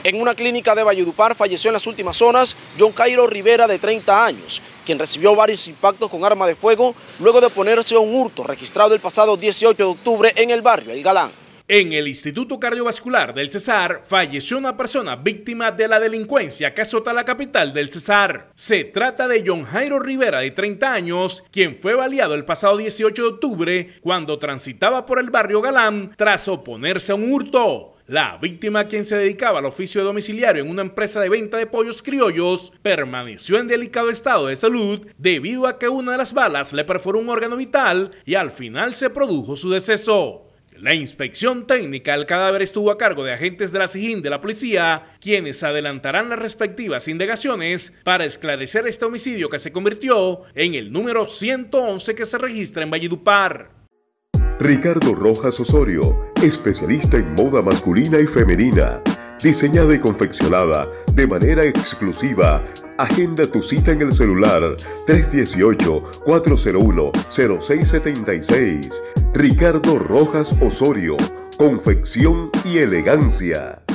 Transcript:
En una clínica de Valledupar falleció en las últimas horas John Jairo Rivera, de 30 años, quien recibió varios impactos con arma de fuego luego de oponerse a un hurto registrado el pasado 18 de octubre en el barrio El Galán. En el Instituto Cardiovascular del Cesar falleció una persona víctima de la delincuencia que azota la capital del Cesar. Se trata de John Jairo Rivera, de 30 años, quien fue baleado el pasado 18 de octubre cuando transitaba por el barrio Galán tras oponerse a un hurto. La víctima, quien se dedicaba al oficio de domiciliario en una empresa de venta de pollos criollos, permaneció en delicado estado de salud debido a que una de las balas le perforó un órgano vital y al final se produjo su deceso. La inspección técnica del cadáver estuvo a cargo de agentes de la SIJIN de la policía, quienes adelantarán las respectivas indagaciones para esclarecer este homicidio que se convirtió en el número 111 que se registra en Valledupar. Ricardo Rojas Osorio, especialista en moda masculina y femenina, diseñada y confeccionada de manera exclusiva. Agenda tu cita en el celular 318-401-0676. Ricardo Rojas Osorio, confección y elegancia.